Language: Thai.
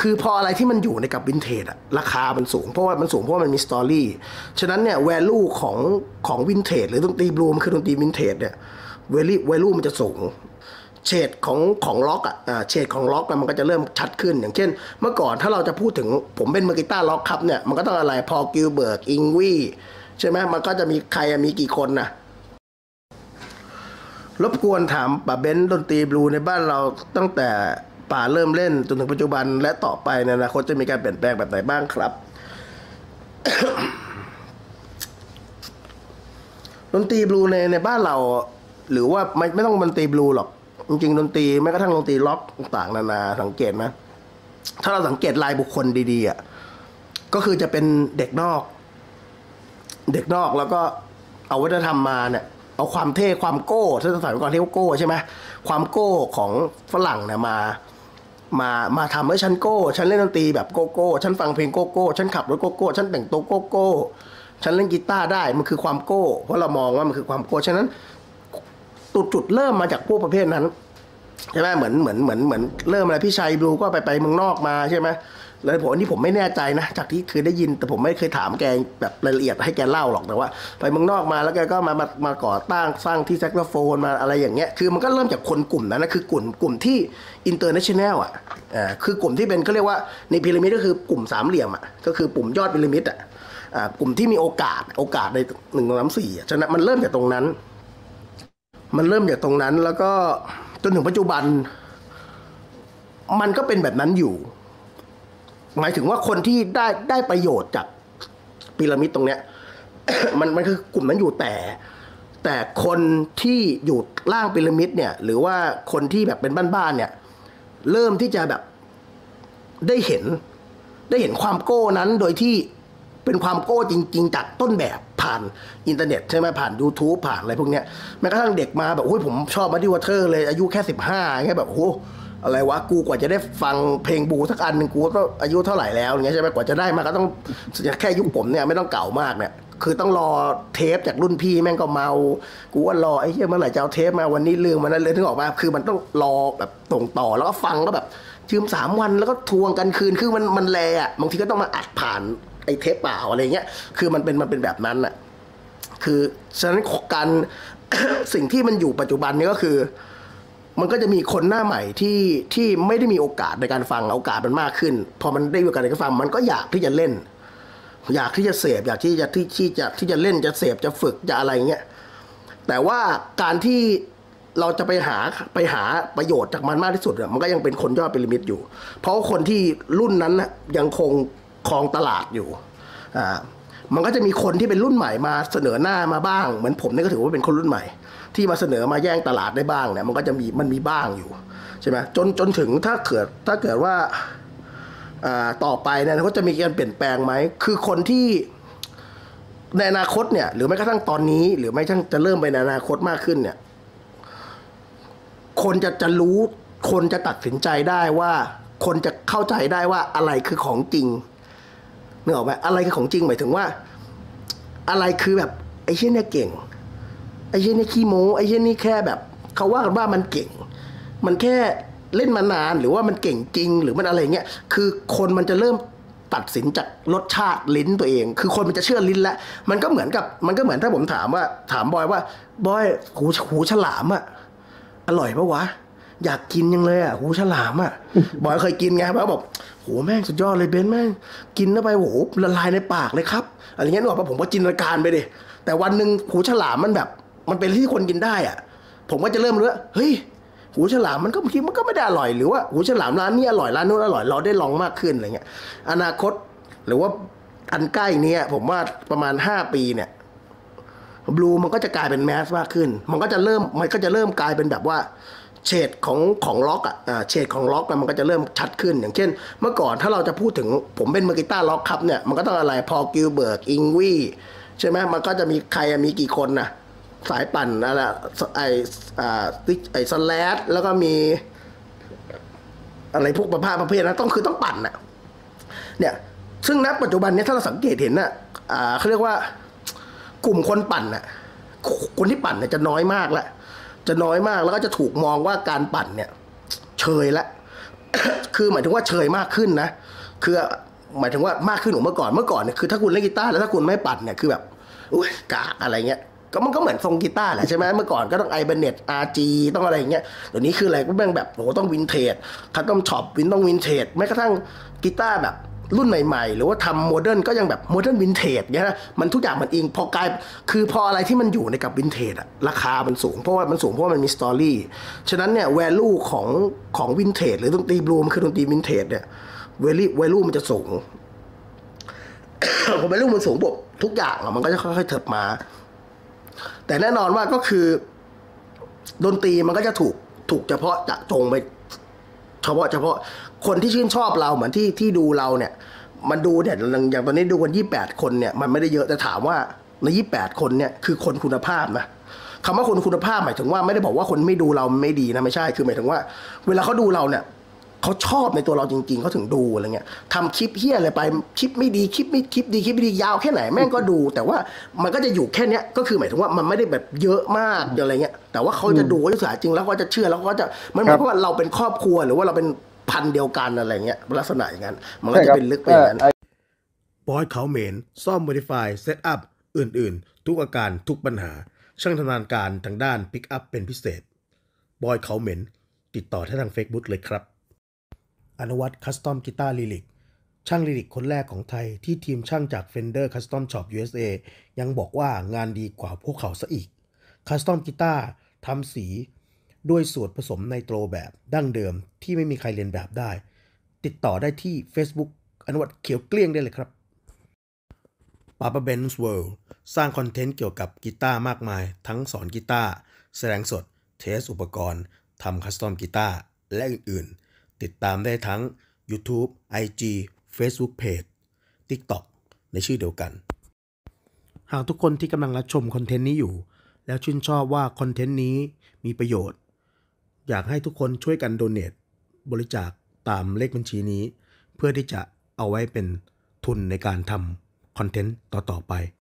คือพออะไรที่มันอยู่ในกับวินเทจอะราคามันสูงเพราะว่ามันมีสตอรี่ฉะนั้นเนี่ยแวลูของวินเทจหรือดนตรีบลูมันคือดนตรีวินเทจเนี่ยแวลูมันจะสูงเฉดของล็อกเฉดของล็อกมันก็จะเริ่มชัดขึ้นอย่างเช่นเมื่อก่อนถ้าเราจะพูดถึงผมเป็นมือกีตาร์ล็อกครับเนี่ยมันก็ต้องอะไรพอกิลเบิร์กอิงวี่ใช่ไหมมันก็จะมีใครมีกี่คนนะรบกวนถามป่าเบนซ์ดนตรีบลูในบ้านเราตั้งแต่ป่าเริ่มเล่นจนถึงปัจจุบันและต่อไปในอนาคตจะมีการเปลี่ยนแปลงแบบไหนบ้างครับ ดนตรีบลูในบ้านเราหรือว่าไม่ต้องดนตรีบลูหรอกจริงๆดนตรีแม้กระทั่งดนตรีล็อกต่างๆนานาสังเกตไหมถ้าเราสังเกตลายบุคคลดีๆอ่ะก็คือจะเป็นเด็กนอกแล้วก็เอาวัฒนธรรมมาเนี่ยเอาความเท่ความโก้ถ้าสมัยก่อนเรียกว่าโก้ใช่ไหมความโก้ของฝรั่งเนี่ยมาทำให้ฉันโก้ฉันเล่นดนตรีแบบโก้โก้ฉันฟังเพลงโก้โก้ฉันขับรถโก้โก้ฉันแต่งตัวโก้โก้ฉันเล่นกีตาร์ได้มันคือความโก้เพราะเรามองว่ามันคือความโก้ฉะนั้นจุดเริ่มมาจากพวกประเภทนั้นใช่ไหมเหมือนเริ่มอะไรพี่ชัยบลูก็ไปเมืองนอกมาใช่ไหมแล้วผมอันนี้ผมไม่แน่ใจนะจากที่คือได้ยินแต่ผมไม่เคยถามแกแบบรายละเอียดให้แกเล่าหรอกแต่ว่าไปเมืองนอกมาแล้วแกก็มาก่อตั้งสร้างที่แซกโซโฟนมาอะไรอย่างเงี้ยคือมันก็เริ่มจากคนกลุ่มนั้นนะคือกลุ่มที่อินเตอร์เนชั่นแนลคือกลุ่มที่เป็นเขาเรียกว่าในพีระมิดก็คือกลุ่มสามเหลี่ยมก็คือปุ่มยอดพีระมิดกลุ่มที่มีโอกาสใน1 2 3 4ฉะนั้นมันเริ่มจากตรงนั้นแล้วก็จนถึงปัจจุบันมันก็เป็นแบบนั้นอยู่หมายถึงว่าคนที่ได้ประโยชน์จากพีระมิดตรงเนี้ย มันคือกลุ่มนั้นอยู่แต่คนที่อยู่ล่างพีระมิดเนี่ยหรือว่าคนที่แบบเป็นบ้านๆเนี่ยเริ่มที่จะแบบได้เห็นความโก้นั้นโดยที่เป็นความโก้จริงๆจากต้นแบบผ่านอินเทอร์เน็ตใช่ไหมผ่าน YouTube ผ่านอะไรพวกเนี้ยแม้กระทั่งเด็กมาแบบโอ้ยผมชอบMuddy Watersเลยอายุแค่15แค่แบบโอ้อะไรวะกูกว่าจะได้ฟังเพลงบูสักอันหนึ่งกูก็อายุเท่าไหร่แล้วอย่างเงี้ยใช่ไหมกว่าจะได้มาก็ต้องแค่ยุคผมเนี่ยไม่ต้องเก่ามากเนี่ยคือต้องรอเทปจากรุ่นพี่แม่งก็เมากูว่ารอไอ้เหี้ยเมื่อไหร่จะเอาเทปมาวันนี้ลืมมันนั้นเลยถึงออกมาคือมันต้องรอแบบส่งต่อแล้วก็ฟังก็แบบยืม3 วันแล้วก็ทวงกันคืนคือมันแลบางทีก็ต้องมาอัดผ่านไอ้เทปเปล่าอะไรเงี้ยคือมันเป็นแบบนั้นน่ะคือฉะนั้นการ สิ่งที่มันอยู่ปัจจุบันนี้ก็คือมันก็จะมีคนหน้าใหม่ที่ไม่ได้มีโอกาสในการฟังโอกาสมันมากขึ้นพอมันได้มีโอกาสในการฟังมันก็อยากที่จะเล่นอยากที่จะเสพอยากที่จะเล่นจะเสพจะฝึกจะอะไรเงี้ยแต่ว่าการที่เราจะไปหาประโยชน์จากมันมากที่สุดมันก็ยังเป็นคนยอดพีระมิดอยู่เพราะคนที่รุ่นนั้นยังคงครองตลาดอยู่มันก็จะมีคนที่เป็นรุ่นใหม่มาเสนอหน้ามาบ้างเหมือนผมนี่ก็ถือว่าเป็นคนรุ่นใหม่ที่มาเสนอมาแย่งตลาดได้บ้างเนี่ยมันก็จะมีบ้างอยู่ใช่ไหมจนถึงถ้าเกิดว่าต่อไปเนี่ยเขาจะมีการเปลี่ยนแปลงไหมคือคนที่ในอนาคตเนี่ยหรือแม้กระทั่งตอนนี้หรือไม่ทั้งจะเริ่มไปในอนาคตมากขึ้นเนี่ยคนจะรู้คนจะตัดสินใจได้ว่าคนจะเข้าใจได้ว่าอะไรคือของจริงนึกออกไหมอะไรคือของจริงหมายถึงว่าอะไรคือแบบไอ้เช่นเนี่ยเก่งไอ้เช่นนี่ขี้โม้ไอ้เช่นนี่แค่แบบเขาว่ากันว่ามันเก่งมันแค่เล่นมานานหรือว่ามันเก่งจริงหรือมันอะไรเงี้ยคือคนมันจะเริ่มตัดสินจากรสชาติลิ้นตัวเองคือคนมันจะเชื่อลิ้นแล้วมันก็เหมือนถ้าผมถามบอยว่าบอยหูฉลามอร่อยปะวะอยากกินยังเลยหูฉลามบอยเคยกินไงบอยบอกโหแม่งสุดยอดเลยเบนแม่งกินเข้าไปโหละลายในปากเลยครับอะไรเงี้ยนึกออกปะผมก็จินตนาการไปดิแต่วันหนึ่งหูฉลามมันแบบมันเป็นที่คนกินได้ผมก็จะเริ่มรู้ว่าเฮ้ยหูฉลามมันก็บางทีมันก็ไม่ได้อร่อยหรือว่าหูฉลามร้านนี้อร่อยร้านนู้นอร่อยเราได้ลองมากขึ้นอะไรเงี้ยอนาคตหรือว่าอันใกล้นี้ผมว่าประมาณ5 ปีเนี่ยบลูมันก็จะกลายเป็นแมสมากขึ้นมันก็จะเริ่มกลายเป็นแบบว่าเฉดของล็อกเฉดของล็อกมันก็จะเริ่มชัดขึ้นอย่างเช่นเมื่อก่อนถ้าเราจะพูดถึงผมเป็นมือกีตาร์ล็อกครับเนี่ยมันก็ต้องอะไรพอกิลเบิร์กอิงวี่ใช่ไหมมันก็จะมีใครมีกี่คนนะสายปั่นอะไรไอสแลชแล้วก็มีอะไรพวกประเภทนะต้องปั่นเนี่ยซึ่งณปัจจุบันนี้ถ้าเราสังเกตเห็นเขาเรียกว่ากลุ่มคนปั่นคนที่ปั่นจะน้อยมากแล้วก็จะถูกมองว่าการปั่นเนี่ยเชยแล้วคือหมายถึงว่าเชยมากขึ้นนะคือหมายถึงว่ามากขึ้นกว่าเมื่อก่อนเนี่ยคือถ้าคุณเล่นกีตาร์แล้วถ้าคุณไม่ปัดเนี่ยคือแบบอุ้ยกากอะไรเงี้ยก็มันก็เหมือนทรงกีตาร์แหละใช่ไหมเมื่อก่อนก็ต้องไอเบเน็ตอาร์จีต้องอะไรเงี้ยเดี๋ยวนี้คืออะไรก็แม่งแบบโหต้องวินเทจคัสตอมช็อปต้องวินเทจแม้กระทั่งกีตาร์แบบรุ่นใหม่ๆหรือว่าทำโมเดิร์นก็ยังแบบโมเดิร์นวินเทจเงี้ยมันทุกอย่างมันอิงพอกลายคือพออะไรที่มันอยู่ในกับวินเทจอะราคามันสูงเพราะว่ามันมีสตอรี่ฉะนั้นเนี่ยแวลูของวินเทจหรือดนตรีบลูมันคือดนตรีวินเทจเนี่ยแวลูมันจะสูง พอแวลูมันสูงปุ๊บทุกอย่างมันก็จะค่อยๆเถิบมาแต่แน่นอนว่าก็คือดนตรีมันก็จะถูกเฉพาะจะจงไปเฉพาะคนที่ชื่นชอบเราเหมือนที่ดูเราเนี่ยมันดูเนี่ยอย่างตอนนี้ดูกัน28 คนเนี่ยมันไม่ได้เยอะแต่ถามว่าใน28 คนเนี่ยคือคนคุณภาพนะคำว่าคนคุณภาพหมายถึงว่าไม่ได้บอกว่าคนไม่ดูเราไม่ดีนะไม่ใช่คือหมายถึงว่าเวลาเขาดูเราเนี่ยเขาชอบในตัวเราจริงๆเขาถึงดูอะไรเงี้ยทำคลิปเฮี้ยอะไรไปคลิปไม่ดีคลิปดียาวแค่ไหนแม่งก็ดูแต่ว่ามันก็จะอยู่แค่เนี้ยก็คือหมายถึงว่ามันไม่ได้แบบเยอะมากอะไรเงี้ยแต่ว่าเขาจะดูว่าสายจริงแล้วก็จะเชื่อแล้วก็จะมันเหมือนว่าเราเป็นครอบครัวหรือว่าเราเป็นพันเดียวกันอะไรเงี้ยลักษณะอย่างนั้นมันก็จะเป็นลึกไปอย่างนั้นบอยเขาเหม็นซ่อม modify set up อื่นๆทุกอาการทุกปัญหาช่างชำนาญการทางด้าน pick up เป็นพิเศษบอยเขาเหม็นติดต่อที่ทาง Facebook เลยครับอนุวัฒน์คัสตอมกีตาร์ลิลิกช่างลิลิกคนแรกของไทยที่ทีมช่างจาก Fender Custom Shop USA ยังบอกว่างานดีกว่าพวกเขาซะอีกคัสตอมกีตาร์ทำสีด้วยสูตรผสมไนโตรแบบดั้งเดิมที่ไม่มีใครเรียนแบบได้ติดต่อได้ที่ Facebook อนุวัฒน์เขียวเกลี้ยงได้เลยครับPapa Ben's World สร้างคอนเทนต์เกี่ยวกับกีตาร์มากมายทั้งสอนกีตาร์แสดงสดเทสอุปกรณ์ทำคัสตอมกีตาร์และอื่นๆติดตามได้ทั้ง YouTube IG Facebook Page TikTok ในชื่อเดียวกันหากทุกคนที่กำลังรับชมคอนเทนต์นี้อยู่แล้วชื่นชอบว่าคอนเทนต์นี้มีประโยชน์อยากให้ทุกคนช่วยกันโดเนทบริจาคตามเลขบัญชีนี้เพื่อที่จะเอาไว้เป็นทุนในการทำคอนเทนต์ต่อๆไป